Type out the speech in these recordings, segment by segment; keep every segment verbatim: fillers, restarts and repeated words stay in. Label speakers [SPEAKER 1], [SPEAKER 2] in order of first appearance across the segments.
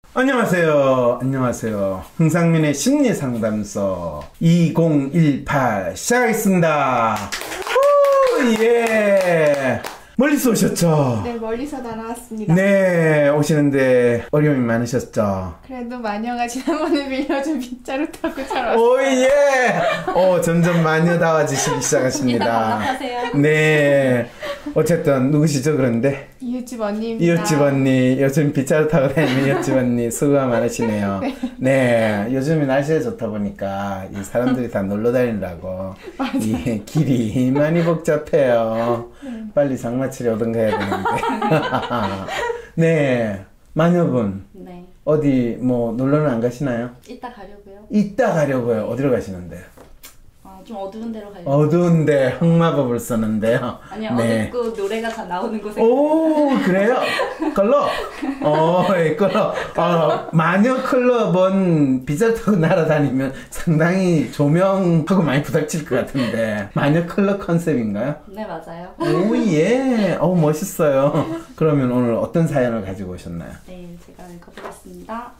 [SPEAKER 1] 안녕하세요. 안녕하세요. 흥상민의 심리상담소 이천십팔 시작하겠습니다. 후, 예. 멀리서 오셨죠?
[SPEAKER 2] 네, 멀리서 다 나왔습니다.
[SPEAKER 1] 네, 오시는데 어려움이 많으셨죠?
[SPEAKER 2] 그래도 마녀가 지난번에 빌려준 빗자루 타고 잘 왔어요.
[SPEAKER 1] 오, 예! 어, 점점 마녀다워지시기 시작하십니다.
[SPEAKER 3] 반갑하세요.
[SPEAKER 1] 네. 어쨌든, 누구시죠, 그런데?
[SPEAKER 2] 이웃집 언니입니다.
[SPEAKER 1] 이웃집 언니, 요즘 빗자루 타고 다니는 이웃집 언니, 수고가 많으시네요.
[SPEAKER 2] 네.
[SPEAKER 1] 네, 요즘에 날씨가 좋다 보니까 이 사람들이 다 놀러 다니려고 이 길이 많이 복잡해요.
[SPEAKER 2] 네.
[SPEAKER 1] 빨리 장마철이 오든가 해야 되는데. 네, 마녀분.
[SPEAKER 3] 네.
[SPEAKER 1] 어디 뭐 놀러는 안 가시나요?
[SPEAKER 3] 이따 가려고요.
[SPEAKER 1] 이따 가려고요. 어디로 가시는데요?
[SPEAKER 3] 아, 좀 어두운 데로 가려고.
[SPEAKER 1] 어두운데 흑마법을 쓰는데요.
[SPEAKER 3] 아니요,
[SPEAKER 1] 네.
[SPEAKER 3] 어둡고 노래가 다 나오는 곳에.
[SPEAKER 1] 오, 그래요? 클럽? 어, 예, 클럽. 어, 마녀 클럽은 빗자루 타고 날아다니면 상당히 조명하고 많이 부닥칠 것 같은데. 마녀 클럽 컨셉인가요?
[SPEAKER 3] 네, 맞아요.
[SPEAKER 1] 오, 예. 어, 멋있어요. 그러면 오늘 어떤 사연을 가지고 오셨나요?
[SPEAKER 3] 네, 제가 읽어보겠습니다.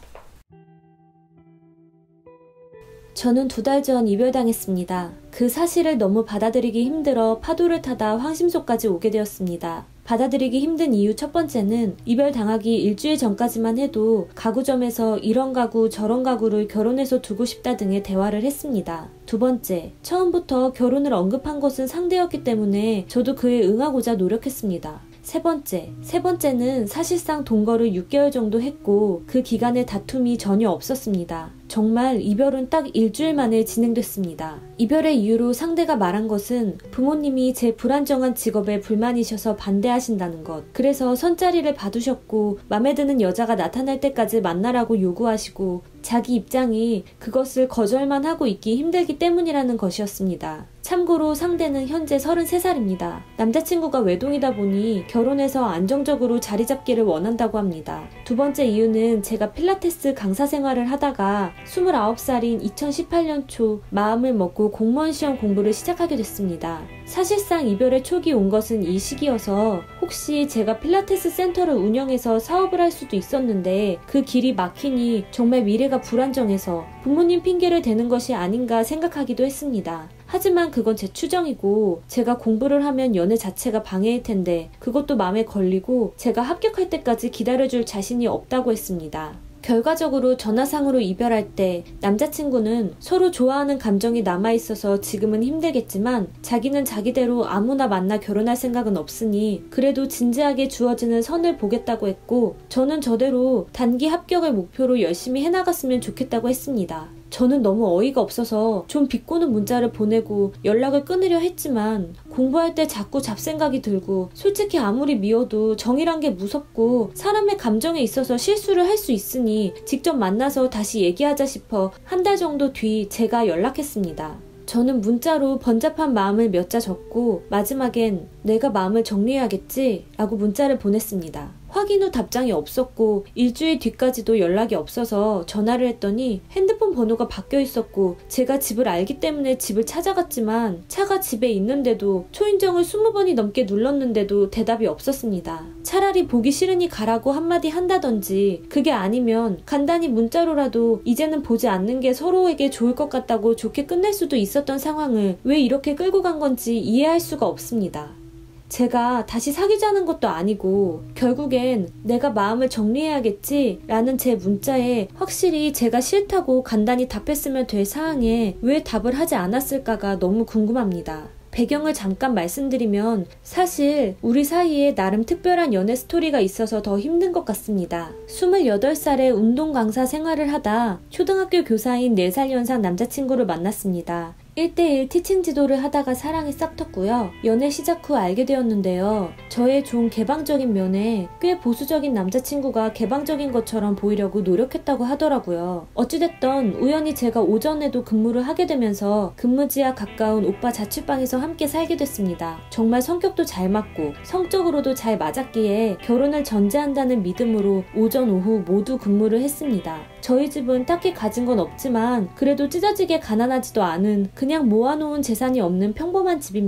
[SPEAKER 4] 저는 두 달 전 이별당했습니다. 그 사실을 너무 받아들이기 힘들어 파도를 타다 황심소까지 오게 되었습니다. 받아들이기 힘든 이유 첫 번째는 이별당하기 일주일 전까지만 해도 가구점에서 이런 가구 저런 가구를 결혼해서 두고 싶다 등의 대화를 했습니다. 두 번째, 처음부터 결혼을 언급한 것은 상대였기 때문에 저도 그에 응하고자 노력했습니다. 세 번째, 세 번째는 사실상 동거를 육 개월 정도 했고 그 기간에 다툼이 전혀 없었습니다. 정말 이별은 딱 일주일 만에 진행됐습니다. 이별의 이유로 상대가 말한 것은 부모님이 제 불안정한 직업에 불만이셔서 반대하신다는 것. 그래서 선자리를 봐두셨고 맘에 드는 여자가 나타날 때까지 만나라고 요구하시고 자기 입장이 그것을 거절만 하고 있기 힘들기 때문이라는 것이었습니다. 참고로 상대는 현재 서른세 살입니다. 남자친구가 외동이다 보니 결혼해서 안정적으로 자리 잡기를 원한다고 합니다. 두 번째 이유는 제가 필라테스 강사 생활을 하다가 스물아홉 살인 이천십팔 년 초 마음을 먹고 공무원 시험 공부를 시작하게 됐습니다. 사실상 이별의 촉이 온 것은 이 시기여서 혹시 제가 필라테스 센터를 운영해서 사업을 할 수도 있었는데 그 길이 막히니 정말 미래가 불안정해서 부모님 핑계를 대는 것이 아닌가 생각하기도 했습니다. 하지만 그건 제 추정이고 제가 공부를 하면 연애 자체가 방해일 텐데 그것도 마음에 걸리고 제가 합격할 때까지 기다려줄 자신이 없다고 했습니다. 결과적으로 전화상으로 이별할 때 남자친구는 서로 좋아하는 감정이 남아있어서 지금은 힘들겠지만 자기는 자기대로 아무나 만나 결혼할 생각은 없으니 그래도 진지하게 주어지는 선을 보겠다고 했고 저는 저대로 단기 합격을 목표로 열심히 해나갔으면 좋겠다고 했습니다. 저는 너무 어이가 없어서 좀 비꼬는 문자를 보내고 연락을 끊으려 했지만 공부할 때 자꾸 잡생각이 들고 솔직히 아무리 미워도 정이란 게 무섭고 사람의 감정에 있어서 실수를 할 수 있으니 직접 만나서 다시 얘기하자 싶어 한 달 정도 뒤 제가 연락했습니다. 저는 문자로 번잡한 마음을 몇 자 적고 마지막엔 내가 마음을 정리해야겠지 라고 문자를 보냈습니다. 확인 후 답장이 없었고 일주일 뒤까지도 연락이 없어서 전화를 했더니 핸드폰 번호가 바뀌어 있었고 제가 집을 알기 때문에 집을 찾아갔지만 차가 집에 있는데도 초인종을 스무 번이 넘게 눌렀는데도 대답이 없었습니다. 차라리 보기 싫으니 가라고 한마디 한다든지 그게 아니면 간단히 문자로라도 이제는 보지 않는 게 서로에게 좋을 것 같다고 좋게 끝낼 수도 있었던 상황을 왜 이렇게 끌고 간 건지 이해할 수가 없습니다. 제가 다시 사귀자는 것도 아니고 결국엔 내가 마음을 정리해야겠지 라는 제 문자에 확실히 제가 싫다고 간단히 답했으면 될 사항에 왜 답을 하지 않았을까가 너무 궁금합니다. 배경을 잠깐 말씀드리면 사실 우리 사이에 나름 특별한 연애 스토리가 있어서 더 힘든 것 같습니다. 스물여덟 살에 운동 강사 생활을 하다 초등학교 교사인 네 살 연상 남자친구를 만났습니다. 일 대일 티칭 지도를 하다가 사랑이 싹 텄고요. 연애 시작 후 알게 되었는데요. 저의 좀 개방적인 면에 꽤 보수적인 남자친구가 개방적인 것처럼 보이려고 노력했다고 하더라고요. 어찌됐던 우연히 제가 오전에도 근무를 하게 되면서 근무지와 가까운 오빠 자취방에서 함께 살게 됐습니다. 정말 성격도 잘 맞고 성적으로도 잘 맞았기에 결혼을 전제한다는 믿음으로 오전 오후 모두 근무를 했습니다. 저희 집은 딱히 가진 건 없지만 그래도 찢어지게 가난하지도 않은 그냥 모아놓은 재산이 없는 평범한 집입니다.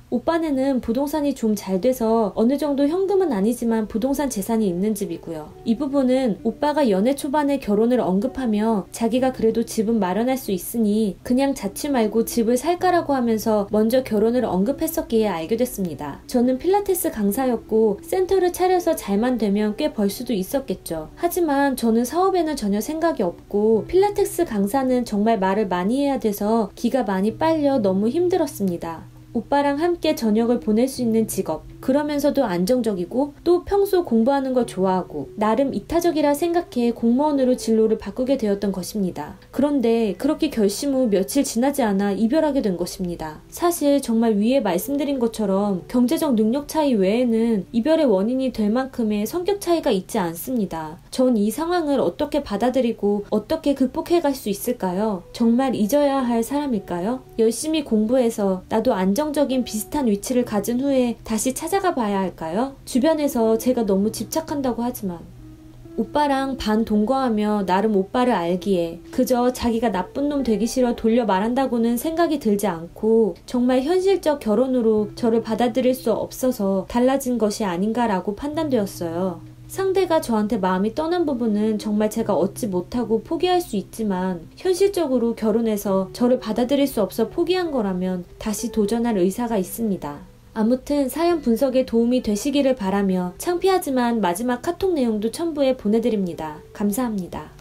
[SPEAKER 4] 오빠네는 부동산이 좀 잘 돼서 어느 정도 현금은 아니지만 부동산 재산이 있는 집이고요. 이 부분은 오빠가 연애 초반에 결혼을 언급하며 자기가 그래도 집은 마련할 수 있으니 그냥 자취 말고 집을 살까라고 하면서 먼저 결혼을 언급했었기에 알게 됐습니다. 저는 필라테스 강사였고 센터를 차려서 잘만 되면 꽤 벌 수도 있었겠죠. 하지만 저는 사업에는 전혀 생각이 없고 필라테스 강사는 정말 말을 많이 해야 돼서 기가 많이 빨려 너무 힘들었습니다. 오빠랑 함께 저녁을 보낼 수 있는 직업, 그러면서도 안정적이고 또 평소 공부하는 걸 좋아하고 나름 이타적이라 생각해 공무원으로 진로를 바꾸게 되었던 것입니다. 그런데 그렇게 결심 후 며칠 지나지 않아 이별하게 된 것입니다. 사실 정말 위에 말씀드린 것처럼 경제적 능력 차이 외에는 이별의 원인이 될 만큼의 성격 차이가 있지 않습니다. 전 이 상황을 어떻게 받아들이고 어떻게 극복해갈 수 있을까요? 정말 잊어야 할 사람일까요? 열심히 공부해서 나도 안정적인 비슷한 위치를 가진 후에 다시 찾아가 봐야 할까요? 주변에서 제가 너무 집착한다고 하지만 오빠랑 반동거하며 나름 오빠를 알기에 그저 자기가 나쁜 놈 되기 싫어 돌려 말한다고는 생각이 들지 않고 정말 현실적 결혼으로 저를 받아들일 수 없어서 달라진 것이 아닌가라고 판단되었어요. 상대가 저한테 마음이 떠난 부분은 정말 제가 얻지 못하고 포기할 수 있지만 현실적으로 결혼해서 저를 받아들일 수 없어 포기한 거라면 다시 도전할 의사가 있습니다. 아무튼 사연 분석에 도움이 되시기를 바라며 창피하지만 마지막 카톡 내용도 첨부해 보내드립니다. 감사합니다.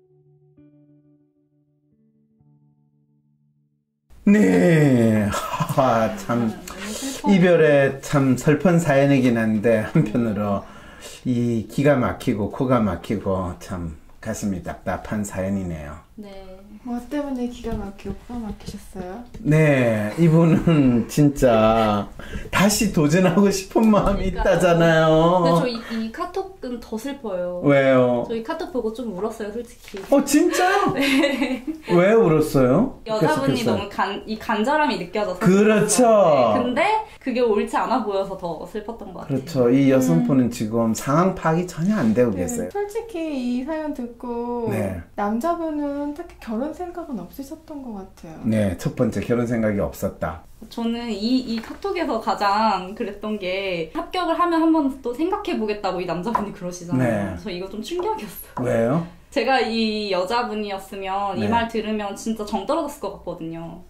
[SPEAKER 1] 네, 하하, 참 이별에 참 슬픈 사연이긴 한데 한편으로 이 기가 막히고 코가 막히고 참 가슴이 답답한 사연이네요.
[SPEAKER 3] 네.
[SPEAKER 2] 뭐 때문에 기가 막히고 코가 막히셨어요?
[SPEAKER 1] 네, 이분은 진짜 다시 도전하고 싶은 마음이
[SPEAKER 3] 그러니까요.
[SPEAKER 1] 있다잖아요.
[SPEAKER 3] 근데 저 이 이 카톡은 더 슬퍼요.
[SPEAKER 1] 왜요?
[SPEAKER 3] 저희 카톡 보고 좀 울었어요, 솔직히.
[SPEAKER 1] 어, 진짜요?
[SPEAKER 3] 네.
[SPEAKER 1] 왜 울었어요?
[SPEAKER 3] 여자분이
[SPEAKER 1] 계속해서.
[SPEAKER 3] 너무 간, 이 간절함이 느껴져서.
[SPEAKER 1] 그렇죠.
[SPEAKER 3] 슬펐어요. 네. 근데 그게 옳지 않아 보여서 더 슬펐던 것 같아요.
[SPEAKER 1] 그렇죠. 이 여성분은 지금 상황 파악이 전혀 안 되고 계세요.
[SPEAKER 2] 네, 솔직히 이 사연 듣고
[SPEAKER 1] 네.
[SPEAKER 2] 남자분은 딱히 결혼 생각은 없으셨던 것 같아요.
[SPEAKER 1] 네, 첫 번째 결혼 생각이 없었다.
[SPEAKER 3] 저는 이, 이 카톡에서 가장 그랬던 게 합격을 하면 한 번 또 생각해보겠다고 이 남자분이 그러시잖아요.
[SPEAKER 1] 네.
[SPEAKER 3] 저 이거 좀 충격이었어요.
[SPEAKER 1] 왜요?
[SPEAKER 3] 제가 이 여자분이었으면
[SPEAKER 1] 네.
[SPEAKER 3] 이 말 들으면 진짜 정 떨어졌을 것 같거든요.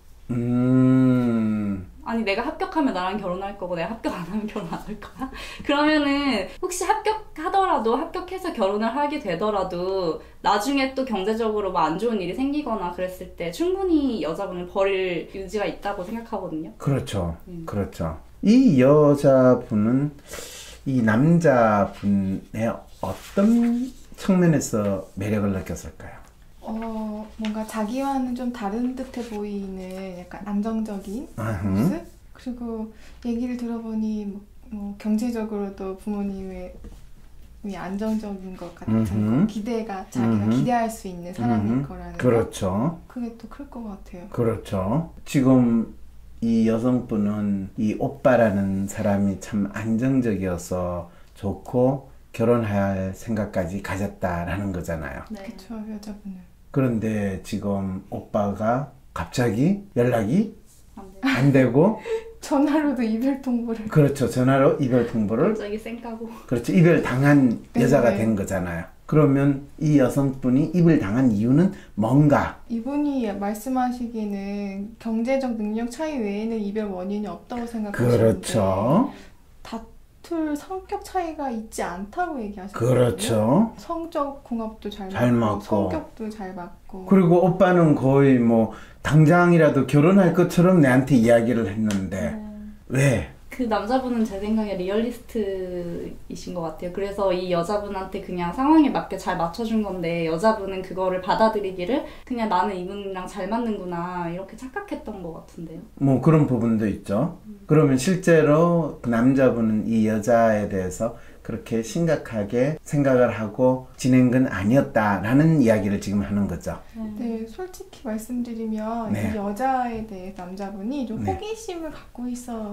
[SPEAKER 1] 음...
[SPEAKER 3] 아니 내가 합격하면 나랑 결혼할 거고 내가 합격 안 하면 결혼 안 할 거야? 그러면은 혹시 합격하더라도 합격해서 결혼을 하게 되더라도 나중에 또 경제적으로 뭐 안 좋은 일이 생기거나 그랬을 때 충분히 여자분을 버릴 의지가 있다고 생각하거든요.
[SPEAKER 1] 그렇죠.
[SPEAKER 3] 음.
[SPEAKER 1] 그렇죠. 이 여자분은 이 남자분의 어떤 측면에서 매력을 느꼈을까요?
[SPEAKER 2] 어, 뭔가 자기와는 좀 다른 듯해 보이는 약간 안정적인
[SPEAKER 1] 아흠.
[SPEAKER 2] 모습? 그리고 얘기를 들어보니 뭐, 뭐 경제적으로도 부모님의 이 안정적인 것 같은
[SPEAKER 1] 음흠.
[SPEAKER 2] 거, 기대가 자기가
[SPEAKER 1] 음흠.
[SPEAKER 2] 기대할 수 있는 사람일
[SPEAKER 1] 음흠.
[SPEAKER 2] 거라는 거.
[SPEAKER 1] 그렇죠.
[SPEAKER 2] 그게 또 클 것 같아요.
[SPEAKER 1] 그렇죠. 지금 이 여성분은 이 오빠라는 사람이 참 안정적이어서 좋고 결혼할 생각까지 가졌다라는 거잖아요.
[SPEAKER 3] 네.
[SPEAKER 2] 그렇죠, 여자분은.
[SPEAKER 1] 그런데 지금 오빠가 갑자기 연락이
[SPEAKER 3] 안 돼요.
[SPEAKER 1] 안 되고
[SPEAKER 2] 전화로도 이별 통보를.
[SPEAKER 1] 그렇죠. 전화로 이별 통보를
[SPEAKER 3] 갑자기 쌩까고.
[SPEAKER 1] 그렇죠. 이별 당한
[SPEAKER 2] 네,
[SPEAKER 1] 여자가
[SPEAKER 2] 네.
[SPEAKER 1] 된 거잖아요. 그러면 이 여성분이 이별 당한 이유는 뭔가?
[SPEAKER 2] 이분이 말씀하시기에는 경제적 능력 차이 외에는 이별 원인이 없다고 생각하시는데
[SPEAKER 1] 그렇죠.
[SPEAKER 2] 다툴 성격 차이가 있지 않다고 얘기하셨거든요.
[SPEAKER 1] 그렇죠.
[SPEAKER 2] 성적 궁합도 잘,
[SPEAKER 1] 잘
[SPEAKER 2] 맞고,
[SPEAKER 1] 맞고.
[SPEAKER 2] 성격도 잘 맞고.
[SPEAKER 1] 그리고 오빠는 거의 뭐 당장이라도 결혼할 것처럼 내한테 이야기를 했는데
[SPEAKER 3] 네.
[SPEAKER 1] 왜?
[SPEAKER 3] 그 남자분은 제 생각에 리얼리스트이신 것 같아요. 그래서 이 여자분한테 그냥 상황에 맞게 잘 맞춰준 건데 여자분은 그거를 받아들이기를 그냥 나는 이분이랑 잘 맞는구나 이렇게 착각했던 것 같은데요.
[SPEAKER 1] 뭐 그런 부분도 있죠. 그러면 실제로 그 남자분은 이 여자에 대해서 그렇게 심각하게 생각을 하고 지낸 건 아니었다라는 이야기를 지금 하는 거죠.
[SPEAKER 2] 네, 솔직히 말씀드리면
[SPEAKER 1] 네.
[SPEAKER 2] 이 여자에 대해 남자분이 좀
[SPEAKER 1] 네.
[SPEAKER 2] 호기심을 갖고 있었던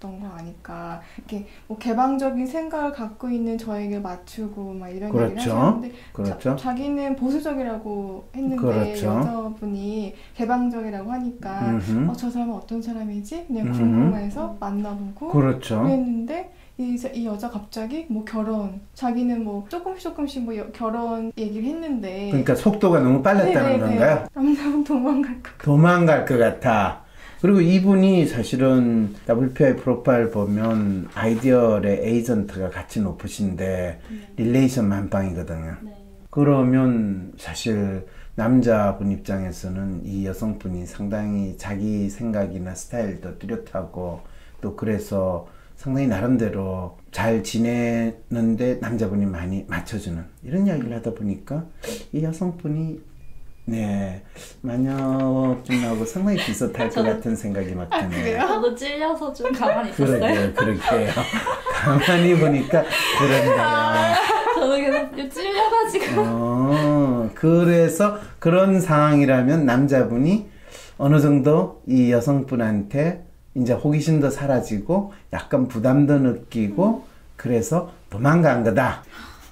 [SPEAKER 2] 거 아닐까. 이렇게 뭐 개방적인 생각을 갖고 있는 저에게 맞추고 막 이런
[SPEAKER 1] 그렇죠.
[SPEAKER 2] 얘기를 하셨는데
[SPEAKER 1] 그렇죠.
[SPEAKER 2] 자, 자기는 보수적이라고 했는데
[SPEAKER 1] 그렇죠.
[SPEAKER 2] 여자분이 개방적이라고 하니까
[SPEAKER 1] 음흠.
[SPEAKER 2] 어, 저 사람은 어떤 사람이지? 그냥
[SPEAKER 1] 음흠.
[SPEAKER 2] 궁금해서 만나보고
[SPEAKER 1] 그렇죠.
[SPEAKER 2] 그랬는데 이, 이 여자 갑자기 뭐 결혼, 자기는 뭐 조금씩 조금씩 뭐 여, 결혼 얘기를 했는데
[SPEAKER 1] 그러니까 속도가 너무 빨랐다는
[SPEAKER 2] 네네네.
[SPEAKER 1] 건가요?
[SPEAKER 2] 남자분 도망갈 것 같아요.
[SPEAKER 1] 도망갈 것 같아. 그리고 이분이 사실은 더블유피아이 프로파일 보면 아이디얼의 에이전트가 같이 높으신데 릴레이션 만빵이거든요.
[SPEAKER 3] 네.
[SPEAKER 1] 그러면 사실 남자분 입장에서는 이 여성분이 상당히 자기 생각이나 스타일도 뚜렷하고 또 그래서 상당히 나름대로 잘 지내는데 남자분이 많이 맞춰주는 이런 이야기를 하다 보니까 이 여성분이 네 마녀분하고 상당히 비슷할 것 같은 생각이 막 드네요.
[SPEAKER 3] 저도 찔려서 좀 가만히 있었어요.
[SPEAKER 1] 그러게요, 그러게요. 가만히 보니까 그렇네요.
[SPEAKER 3] 저도 계속 찔려가지고.
[SPEAKER 1] 어, 그래서 그런 상황이라면 남자분이 어느 정도 이 여성분한테 이제 호기심도 사라지고 약간 부담도 느끼고 그래서 도망간 거다.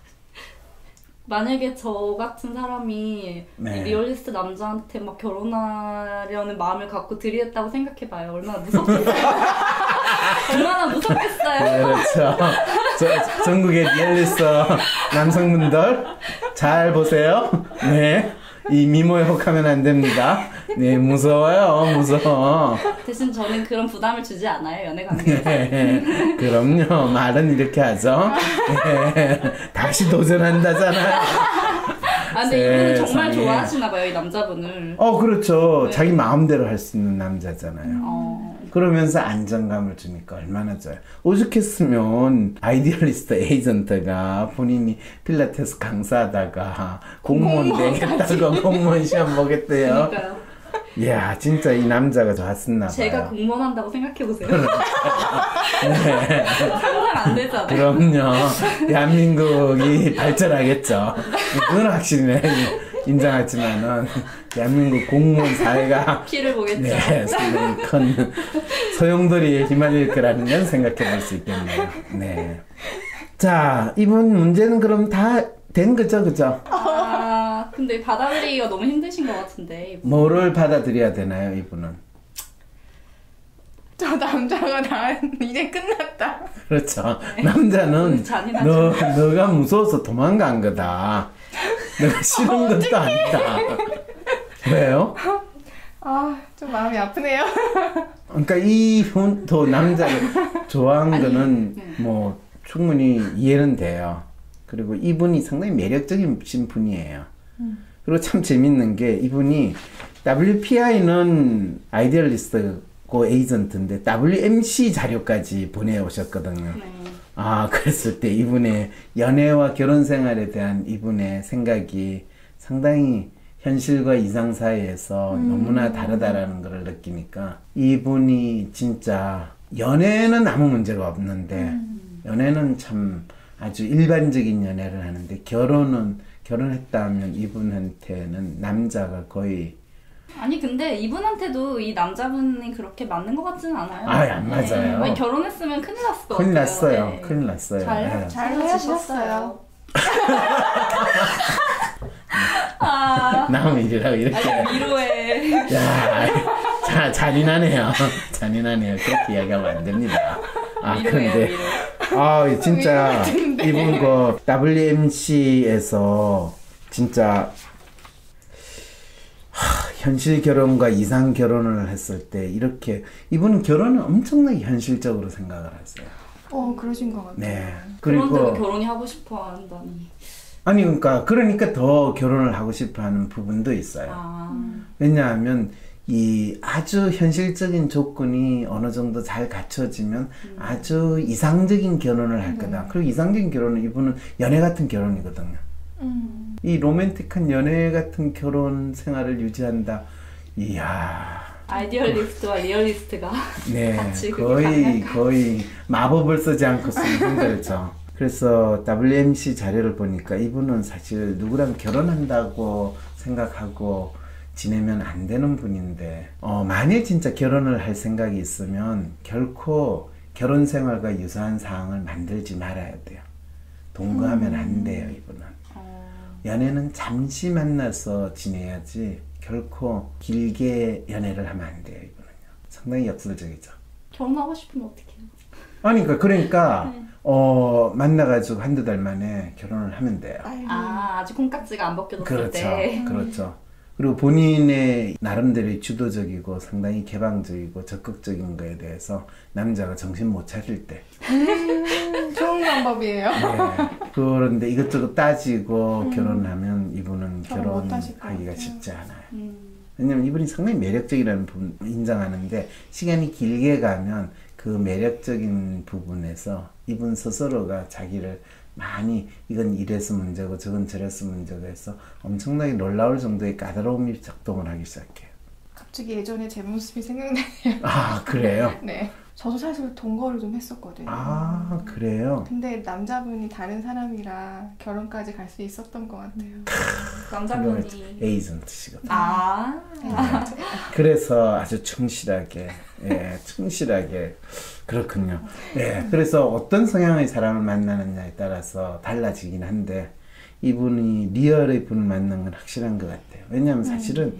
[SPEAKER 3] 만약에 저 같은 사람이
[SPEAKER 1] 네.
[SPEAKER 3] 이 리얼리스트 남자한테 막 결혼하려는 마음을 갖고 들이댔다고 생각해봐요. 얼마나 무섭겠어요. 얼마나 무섭겠어요.
[SPEAKER 1] 그렇죠. 저, 전국의 리얼리스트 남성분들 잘 보세요. 네. 이 미모에 혹하면 안 됩니다. 네, 무서워요, 무서워.
[SPEAKER 3] 대신 저는 그런 부담을 주지 않아요, 연애 관계에서.
[SPEAKER 1] 네, 그럼요. 말은 이렇게 하죠. 네, 다시 도전한다잖아요.
[SPEAKER 3] 아, 근데 이분은 정말
[SPEAKER 1] 세상에.
[SPEAKER 3] 좋아하시나봐요, 이 남자분을.
[SPEAKER 1] 어, 그렇죠.
[SPEAKER 3] 네.
[SPEAKER 1] 자기 마음대로 할 수 있는 남자잖아요.
[SPEAKER 3] 어.
[SPEAKER 1] 그러면서 안정감을 주니까 얼마나 좋아요. 오죽했으면 아이디얼리스트 에이전트가 본인이 필라테스 강사하다가 공무원 되겠다고 공무원 시험 보겠대요.
[SPEAKER 3] 그러니까요.
[SPEAKER 1] 이야, 진짜 이 남자가 좋았었나 봐요.
[SPEAKER 3] 제가 공무원 한다고 생각해보세요.
[SPEAKER 1] 네.
[SPEAKER 3] 상상 안 되잖아요.
[SPEAKER 1] 그럼요. 대한민국이 발전하겠죠. 그건 확실히 인정하지만은 대한민국 공무원 사회가
[SPEAKER 3] 키를 보겠죠.
[SPEAKER 1] 네, 상당히 큰 소용돌이에 휘말릴 거라는 건 생각해 볼 수 있겠네요. 네. 자, 이번 문제는 그럼 다 된 거죠, 그죠?
[SPEAKER 3] 아, 근데 받아들이기가 너무 힘드신 것 같은데. 이분.
[SPEAKER 1] 뭐를 받아들여야 되나요, 이분은?
[SPEAKER 2] 저 남자가 나 이제 끝났다.
[SPEAKER 1] 그렇죠.
[SPEAKER 3] 네.
[SPEAKER 1] 남자는
[SPEAKER 3] 잔인하죠.
[SPEAKER 1] 너, 너가 무서워서 도망간 거다. 내가 싫은 것도 아니다. 왜요?
[SPEAKER 2] 아, 좀 마음이 아프네요.
[SPEAKER 1] 그러니까 이분도 남자를 좋아한
[SPEAKER 3] 아니,
[SPEAKER 1] 거는
[SPEAKER 3] 네.
[SPEAKER 1] 뭐 충분히 이해는 돼요. 그리고 이분이 상당히 매력적인 분이에요.
[SPEAKER 2] 음.
[SPEAKER 1] 그리고 참 재밌는 게 이분이 더블유피아이는 아이디얼리스트고 에이전트인데 더블유엠씨 자료까지 보내오셨거든요.
[SPEAKER 3] 네.
[SPEAKER 1] 아, 그랬을 때 이분의 연애와 결혼 생활에 대한 이분의 생각이 상당히 현실과 이상 사이에서
[SPEAKER 2] 음.
[SPEAKER 1] 너무나 다르다라는 걸 느끼니까 이분이 진짜 연애는 아무 문제가 없는데
[SPEAKER 3] 음.
[SPEAKER 1] 연애는 참 아주 일반적인 연애를 하는데 결혼은 결혼했다 하면 이분한테는 남자가 거의
[SPEAKER 3] 아니 근데 이분한테도 이 남자분이 그렇게 맞는 것 같지는 않아요.
[SPEAKER 1] 아예 안 맞아요.
[SPEAKER 3] 아니, 결혼했으면 큰일 났을 것
[SPEAKER 1] 큰일
[SPEAKER 3] 같아요.
[SPEAKER 1] 났어요.
[SPEAKER 3] 네.
[SPEAKER 1] 큰일 났어요.
[SPEAKER 3] 잘,
[SPEAKER 1] 네.
[SPEAKER 3] 잘
[SPEAKER 2] 잘
[SPEAKER 3] 헤어지셨어요. 아,
[SPEAKER 1] 남일이라고 이렇게
[SPEAKER 3] 아니, 위로해.
[SPEAKER 1] 야, 자, 잔인하네요. 잔인하네요. 그렇게 이야기하면 안 됩니다. 아,
[SPEAKER 3] 위로해요,
[SPEAKER 1] 근데,
[SPEAKER 3] 위로.
[SPEAKER 1] 아, 진짜, 이분 그, 더블유엠씨에서, 진짜, 하, 현실 결혼과 이상 결혼을 했을 때, 이렇게, 이분은 결혼을 엄청나게 현실적으로 생각을 했어요.
[SPEAKER 2] 어, 그러신 것 같아요.
[SPEAKER 1] 네.
[SPEAKER 3] 그런데도
[SPEAKER 1] 그리고,
[SPEAKER 3] 결혼이 하고 싶어 한다니.
[SPEAKER 1] 아니, 그러니까, 그러니까 더 결혼을 하고 싶어 하는 부분도 있어요.
[SPEAKER 3] 아,
[SPEAKER 1] 왜냐하면 이 아주 현실적인 조건이 어느 정도 잘 갖춰지면
[SPEAKER 3] 음.
[SPEAKER 1] 아주 이상적인 결혼을 할 거다.
[SPEAKER 2] 네.
[SPEAKER 1] 그리고 이상적인 결혼은 이분은 연애 같은 결혼이거든요.
[SPEAKER 2] 음.
[SPEAKER 1] 이 로맨틱한 연애 같은 결혼 생활을 유지한다. 이야.
[SPEAKER 3] 아이디얼리스트와 리얼리스트가
[SPEAKER 1] 네.
[SPEAKER 3] 같이 그게
[SPEAKER 1] 거의
[SPEAKER 3] 가능할까요?
[SPEAKER 1] 거의 마법을 쓰지 않고서는 힘들죠. 그래서 더블유엠씨 자료를 보니까 이분은 사실 누구랑 결혼한다고 생각하고 지내면 안 되는 분인데 어, 만약 진짜 결혼을 할 생각이 있으면 결코 결혼 생활과 유사한 상황을 만들지 말아야 돼요. 동거하면 안 돼요, 이분은. 연애는 잠시 만나서 지내야지 결코 길게 연애를 하면 안 돼요, 이분은요. 상당히 역설적이죠.
[SPEAKER 3] 결혼하고 싶으면 어떡해요?
[SPEAKER 1] 아니, 그러니까, 그러니까
[SPEAKER 3] 네.
[SPEAKER 1] 어, 만나가지고 한두 달 만에 결혼을 하면 돼요.
[SPEAKER 3] 아, 아직 콩깍지가 안 벗겨졌을
[SPEAKER 1] 그렇죠.
[SPEAKER 3] 때.
[SPEAKER 1] 그렇죠. 그리고 본인의 나름대로 주도적이고 상당히 개방적이고 적극적인 거에 대해서 남자가 정신 못 차릴 때.
[SPEAKER 2] 음, 좋은 방법이에요.
[SPEAKER 1] 네. 그런데 이것저것 따지고
[SPEAKER 2] 음.
[SPEAKER 1] 결혼하면 이분은
[SPEAKER 2] 결혼 못 하실 것
[SPEAKER 1] 결혼하기가
[SPEAKER 2] 같아요.
[SPEAKER 1] 쉽지 않아요.
[SPEAKER 3] 음.
[SPEAKER 1] 왜냐면 이분이 상당히 매력적이라는 부분 인정하는데 시간이 길게 가면 그 매력적인 부분에서 이분 스스로가 자기를 많이 이건 이래서 문제고 저건 저래서 문제고 해서 엄청나게 놀라울 정도의 까다로움이 작동을 하기 시작해요.
[SPEAKER 2] 갑자기 예전에 제 모습이 생각나네요.
[SPEAKER 1] 아, 그래요?
[SPEAKER 2] 네. 저도 사실 동거를 좀 했었거든요.
[SPEAKER 1] 아, 그래요?
[SPEAKER 2] 근데 남자분이 다른 사람이라 결혼까지 갈 수 있었던 것 같아요.
[SPEAKER 3] 남자분이.
[SPEAKER 1] 에이전트시거든요.
[SPEAKER 3] 아.
[SPEAKER 2] 네.
[SPEAKER 1] 그래서 아주 충실하게, 예, 충실하게 그렇군요. 예, 그래서 어떤 성향의 사람을 만나느냐에 따라서 달라지긴 한데 이분이 리얼의 분을 만난 건 확실한 것 같아요. 왜냐하면 사실은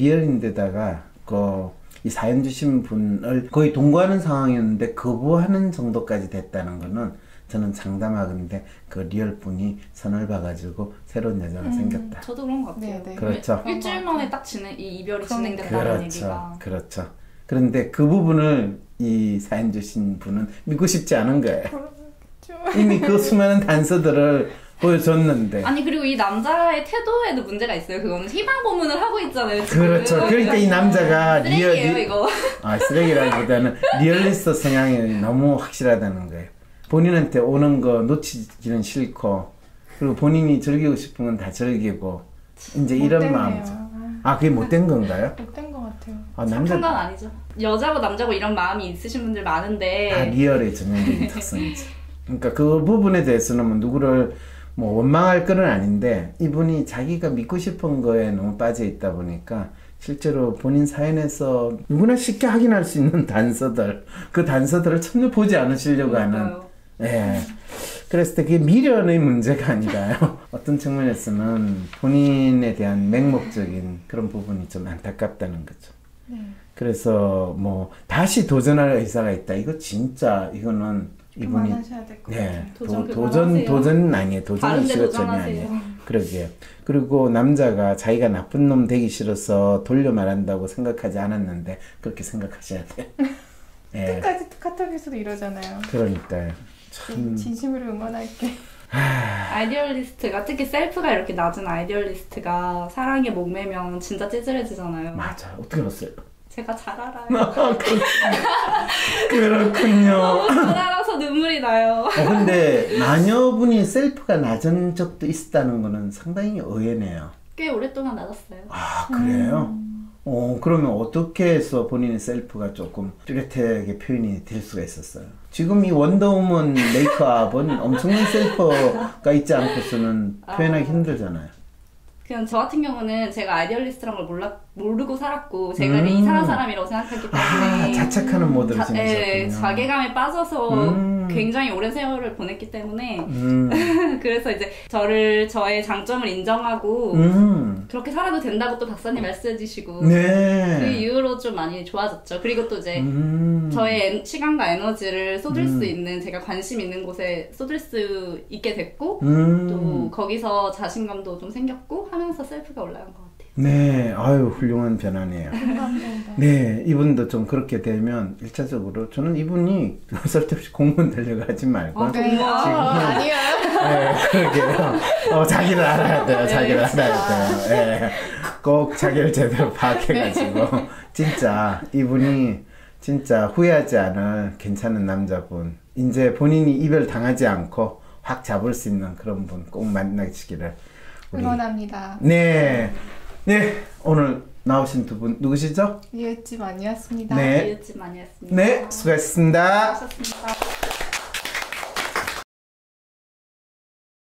[SPEAKER 1] 리얼인데다가 그 이 사연 주신 분을 거의 동거하는 상황이었는데 거부하는 정도까지 됐다는 거는 저는 장담하건데 그 리얼 분이 선을 봐가지고 새로운 여자가
[SPEAKER 2] 음,
[SPEAKER 1] 생겼다.
[SPEAKER 3] 저도 그런 것 같아요.
[SPEAKER 2] 네, 네.
[SPEAKER 1] 그렇죠.
[SPEAKER 3] 일주일 만에 딱 진행, 이 이별이
[SPEAKER 2] 그럼-
[SPEAKER 3] 진행된다는
[SPEAKER 1] 그렇죠.
[SPEAKER 3] 얘기가.
[SPEAKER 1] 그렇죠. 그런데 그 부분을 이 사연 주신 분은 믿고 싶지 않은 거예요.
[SPEAKER 2] 그렇죠.
[SPEAKER 1] 이미 그 수많은 단서들을 보여줬는데.
[SPEAKER 3] 아니 그리고 이 남자의 태도에도 문제가 있어요. 그거는 희망 고문을 하고 있잖아요. 지금.
[SPEAKER 1] 그렇죠. 그러니까 이 남자가 리얼,
[SPEAKER 3] 쓰레기예요
[SPEAKER 1] 리,
[SPEAKER 3] 이거.
[SPEAKER 1] 아, 쓰레기라기보다는 리얼리스트 성향이 너무 확실하다는 거예요. 본인한테 오는 거 놓치기는 싫고, 그리고 본인이 즐기고 싶은 건 다 즐기고, 이제 이런
[SPEAKER 2] 못됐네요.
[SPEAKER 1] 마음이죠.
[SPEAKER 2] 아,
[SPEAKER 1] 아, 그게 못된 건가요?
[SPEAKER 2] 못된 것 같아요.
[SPEAKER 1] 아,
[SPEAKER 3] 착한 건 아니죠. 여자고 남자고 이런 마음이 있으신 분들 많은데.
[SPEAKER 1] 다 리얼의 전형적인 특성이죠. 그러니까 그 부분에 대해서는 뭐 누구를 뭐 원망할 건 아닌데 이분이 자기가 믿고 싶은 거에 너무 빠져 있다 보니까 실제로 본인 사연에서 누구나 쉽게 확인할 수 있는 단서들, 그 단서들을 전혀 보지 않으시려고 하는.
[SPEAKER 3] 그러니까요.
[SPEAKER 1] 예. 그랬을 때 그게 미련의 문제가 아니라요. 어떤 측면에서는 본인에 대한 맹목적인 그런 부분이 좀 안타깝다는 거죠.
[SPEAKER 2] 네.
[SPEAKER 1] 그래서 뭐 다시 도전할 의사가 있다. 이거 진짜 이거는 이분이
[SPEAKER 2] 그만하셔야 될 것 같아요.
[SPEAKER 1] 네,
[SPEAKER 3] 도전
[SPEAKER 1] 도, 도전
[SPEAKER 3] 그만하세요.
[SPEAKER 1] 도전은 아니에요. 도전은
[SPEAKER 3] 다른 데
[SPEAKER 1] 시가 전혀
[SPEAKER 3] 도전하세요.
[SPEAKER 1] 아니에요. 그러게요. 그리고 남자가 자기가 나쁜 놈 되기 싫어서 돌려 말한다고 생각하지 않았는데 그렇게 생각하셔야 돼요. 예,
[SPEAKER 2] 끝까지 카톡에서도 이러잖아요.
[SPEAKER 1] 그러니까요. 참
[SPEAKER 2] 진심으로 응원할게.
[SPEAKER 3] 아이디얼리스트가 특히 셀프가 이렇게 낮은 아이디얼리스트가 사랑에 목매면 진짜 찌질해지잖아요.
[SPEAKER 1] 맞아. 어떻게 봤어요?
[SPEAKER 3] 제가 잘 알아요.
[SPEAKER 1] 그렇군요.
[SPEAKER 3] 잘 알아서 눈물이 나요.
[SPEAKER 1] 어, 근데 마녀분이 셀프가 낮은 적도 있었다는 거는 상당히 의외네요.
[SPEAKER 3] 꽤 오랫동안 낮았어요.
[SPEAKER 1] 아, 그래요? 어, 그러면 어떻게 해서 본인의 셀프가 조금 뚜렷하게 표현이 될 수가 있었어요? 지금 이 원더우먼 메이크업은 엄청난 셀프가 있지 않고서는 표현하기
[SPEAKER 3] 아.
[SPEAKER 1] 힘들잖아요.
[SPEAKER 3] 그냥 저 같은 경우는 제가 아이디얼리스트란 걸 몰라, 모르고 살았고 제가
[SPEAKER 1] 음.
[SPEAKER 3] 이상한 사람이라고 생각했기 때문에
[SPEAKER 1] 아, 자책하는 모드를
[SPEAKER 3] 자, 예,
[SPEAKER 1] 지내셨군요.
[SPEAKER 3] 자괴감에 빠져서
[SPEAKER 1] 음.
[SPEAKER 3] 굉장히 오랜 세월을 보냈기 때문에
[SPEAKER 1] 음,
[SPEAKER 3] 그래서 이제 저를 저의 장점을 인정하고
[SPEAKER 1] 음,
[SPEAKER 3] 그렇게 살아도 된다고 또 박사님 말씀해 주시고 그
[SPEAKER 1] 네.
[SPEAKER 3] 이후로 좀 많이 좋아졌죠. 그리고 또 이제
[SPEAKER 1] 음,
[SPEAKER 3] 저의 엔- 시간과 에너지를 쏟을
[SPEAKER 1] 음.
[SPEAKER 3] 수 있는 제가 관심 있는 곳에 쏟을 수 있게 됐고
[SPEAKER 1] 음,
[SPEAKER 3] 또 거기서 자신감도 좀 생겼고 하면서 셀프가 올라간 것 같아요.
[SPEAKER 1] 네, 아유, 훌륭한 변화네요.
[SPEAKER 2] 감사합니다.
[SPEAKER 1] 네, 이분도 좀 그렇게 되면 일차적으로 저는 이분이 쓸데없이 공무원 되려고 하지 말고
[SPEAKER 3] 아,
[SPEAKER 2] 네. 아, 아니야.
[SPEAKER 1] 네, 그러게요. 어, 자기를 알아야 돼요. 자기를 알아야 돼요. 예. 꼭 자기를 제대로 파악해가지고 진짜 이분이 진짜 후회하지 않을 괜찮은 남자분. 이제 본인이 이별 당하지 않고 확 잡을 수 있는 그런 분 꼭 만나시기를. 우리.
[SPEAKER 2] 응원합니다.
[SPEAKER 1] 네, 네 오늘 나오신 두 분 누구시죠?
[SPEAKER 2] 리얼집 아니었습니다.
[SPEAKER 1] 네.
[SPEAKER 3] 이웃집 많이 했습니다.
[SPEAKER 1] 네, 수고하셨습니다.
[SPEAKER 3] 수고하셨습니다.